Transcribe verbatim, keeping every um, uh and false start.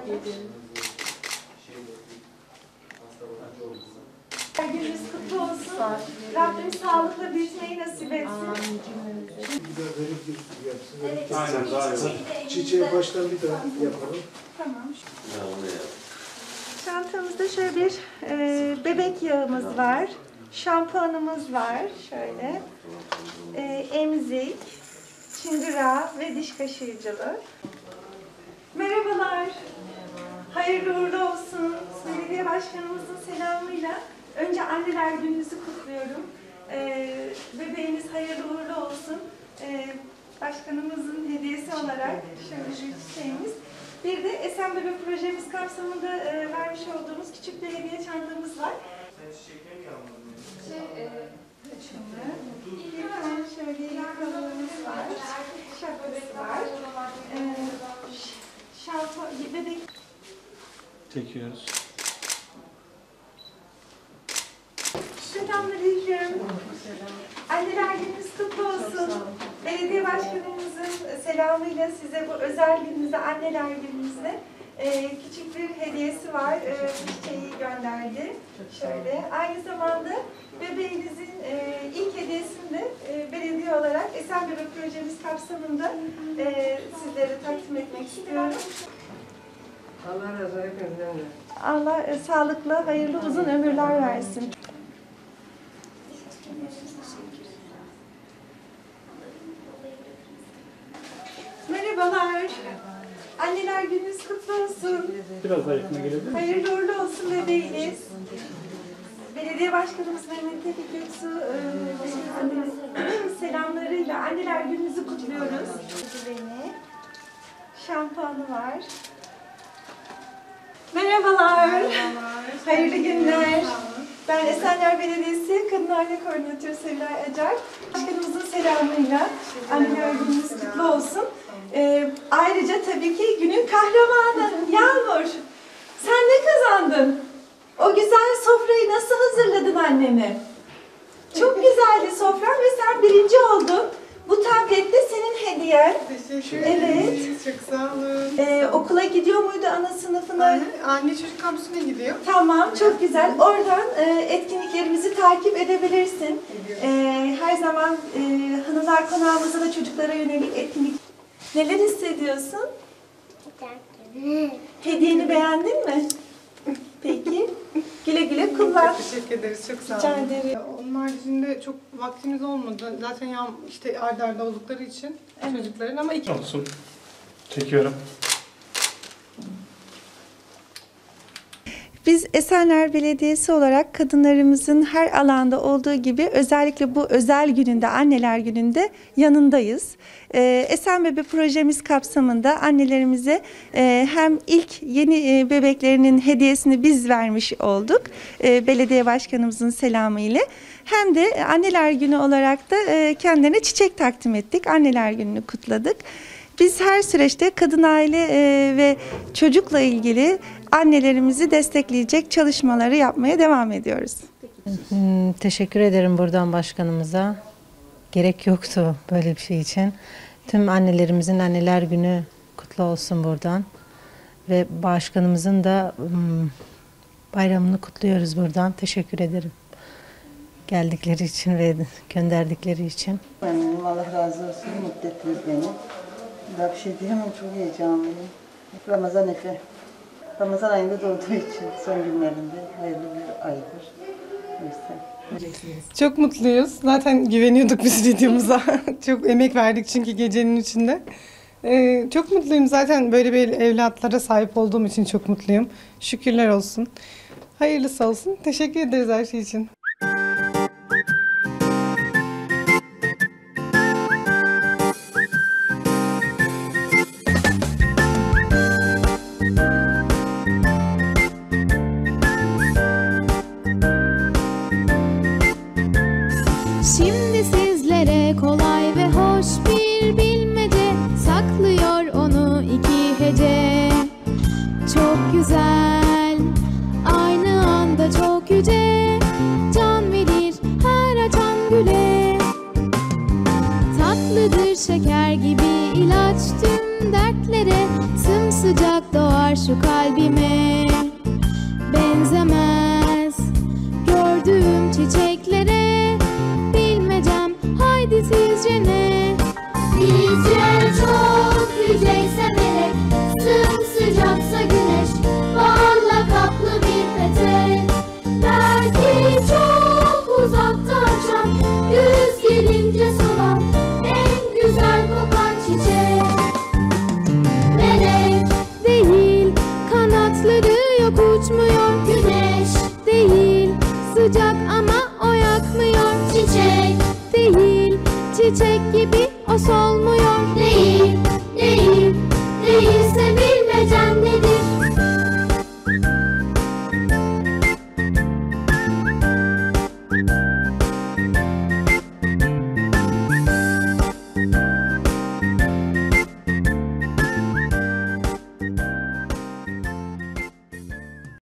Gününüz kutlu olsun. Rabbim sağlıkla büyütmeyi nasip etsin. Evet, aynen, daha iyi. Çiçeği baştan bir daha yapalım. Tamam. Çantamızda şöyle bir e, bebek yağımız var. Şampuanımız var. Şöyle. E, emzik, çıngırağı ve diş kaşıyıcılığı. Merhabalar. Hayırlı uğurlu olsun. Belediye başkanımızın selamıyla önce anneler gününüzü kutluyorum. Ee, bebeğiniz hayırlı uğurlu olsun. Ee, başkanımızın hediyesi olarak şöyle bir çiçeğimiz. Bir de Esen Bebek projemiz kapsamında e, vermiş olduğumuz küçük bir hediye çantamız var. Şey, e, bir tane şöyle yakalığımız var. Şapkası var. Ee, şampu, bebek Çekiyoruz. Selamünaleyküm. Anneler gününüz kutlu olsun. Belediye başkanımızın selamıyla size bu özel gününüze, anneler gününüzde e, küçük bir hediyesi var. E, bu çiçeği gönderdi. Şöyle. Aynı zamanda bebeğinizin e, ilk hediyesini de e, belediye olarak Esen Bebek projemiz kapsamında e, sizlere takdim etmek istiyorum. Allah razı olsun. Allah e, sağlıklı, hayırlı, uzun ömürler versin. Merhabalar. Anneler gününüz kutlu olsun. Biraz daha yakına gelebilir misin? Hayırlı uğurlu olsun bebeğiniz. Belediye Başkanımız Mehmet Tevfik Göksu e, selamlarıyla anneler gününüzü kutluyoruz. Bebeğini. Şampuanı var. Merhabalar. Merhabalar. Hayırlı günler. Ben Esenler Belediyesi Kadın Aile Koordinatörü Sevilay Acar. Başkanımızın selamıyla anneler gününüz kutlu olsun. Ee, ayrıca tabii ki günün kahramanı Yağmur. Sen ne kazandın? O güzel sofrayı nasıl hazırladın anneme? Çok güzeldi sofran ve sen birinci oldun. Bu tablet de senin hediyen. Teşekkür Evet. ederiz. Çok sağ olun. Ee, okula gidiyor muydu ana sınıfına? Anne, anne çocuk kampüsüne gidiyor. Tamam, çok güzel. Oradan e, etkinliklerimizi takip edebilirsin. E, her zaman e, Hanımlar Konağımızda da çocuklara yönelik etkinlik. Neler hissediyorsun? Hediyeni beğendin mi? Peki. Güle güle kullan. Çok teşekkür ederiz. Çok sağ Rica olun. ederim. Onun haricinde çok vaktimiz olmadı. Zaten ya işte arda arda oldukları için Evet. çocukların ama iki... Olsun. Çekiyorum. Biz Esenler Belediyesi olarak kadınlarımızın her alanda olduğu gibi özellikle bu özel gününde, anneler gününde yanındayız. Ee, Esen Bebe projemiz kapsamında annelerimize e, hem ilk yeni e, bebeklerinin hediyesini biz vermiş olduk e, belediye başkanımızın selamı ile. Hem de anneler günü olarak da e, kendilerine çiçek takdim ettik. Anneler gününü kutladık. Biz her süreçte kadın aile e, ve çocukla ilgili annelerimizi destekleyecek çalışmaları yapmaya devam ediyoruz. Hmm, Teşekkür ederim buradan başkanımıza. Gerek yoktu böyle bir şey için. Tüm annelerimizin anneler günü kutlu olsun buradan. Ve başkanımızın da hmm, bayramını kutluyoruz buradan. Teşekkür ederim. Geldikleri için ve gönderdikleri için. Eminim, Allah razı olsun, mutlu ettiniz beni. Daha bir şey diyemem, çok heyecanlıyım. Ramazan Efe. Ramazan ayında doğduğu için son günlerinde hayırlı bir aydır. O yüzden. Çok mutluyuz. Zaten güveniyorduk biz videomuza. Çok emek verdik çünkü gecenin içinde. Ee, çok mutluyum. Zaten böyle bir evlatlara sahip olduğum için çok mutluyum. Şükürler olsun. Hayırlısı olsun. Teşekkür ederiz her şey için. Şimdi sizlere kolay ve hoş bir bilmece saklıyor onu iki hece. Çok güzel, aynı anda çok yüce, can verir her açan güle. Tatlıdır şeker gibi ilaç tüm tüm dertlere, sımsıcak doğar şu kalbime. Benzemez gördüğüm çiçek